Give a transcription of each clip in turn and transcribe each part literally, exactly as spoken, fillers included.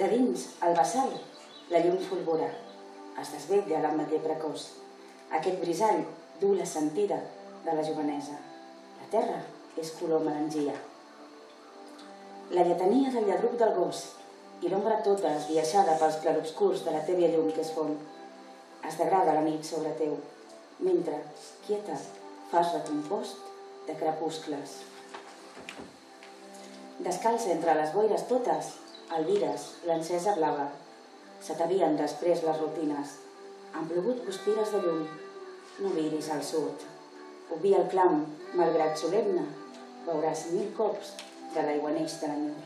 De dins, al vessal, la llum fulgura. Es desvetlla l'ametller precoç. Aquest brisall du la sentida de la jovenesa. La terra és color melangia. La lletania del lladruc del gos i l'ombra tota esbiaixada pels clarobscurs de la tèbia llum que es fon. Es degrada la nit sobre teu, mentre, quieta, fas recompost de crepuscles. Descalça entre les boires totes, albires l'encesa blava. Se t'havien després les rutines. Han plogut guspires de llum. No miris al sud. Obvia el clam, malgrat solemne, veuràs mil cops de l'aiguaneix de l'enyor.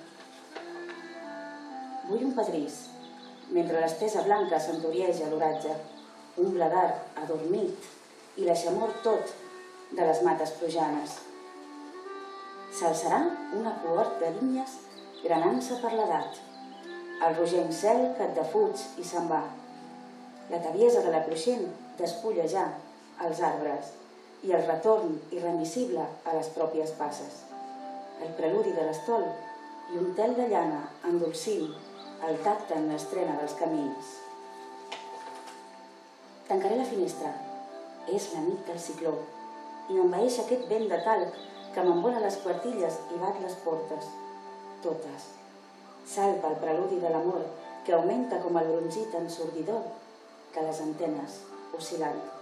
Vull un pedrís, mentre l'estesa blanca s'entorieja a l'oratge, un bladar adormit i l'aixamor tot de les mates plujanes. S'alçarà una cohort de vinyes granant-se per l'edat. El rogenc cel que et defuig i se'n va. La taviesa de la cruixent despulla ja els arbres i el retorn irremissible a les pròpies passes. El preludi de l'estol i un tel de llana endolcint el tacte en l'estrena dels camins. Tancaré la finestra. És la nit del cicló i m'envaeix aquest vent de talc que m'envola les quartilles i bat les portes. Totes. Salpa el preludi de l'amor que augmenta com el brunzit ensordidor que les antenes oscil·lant.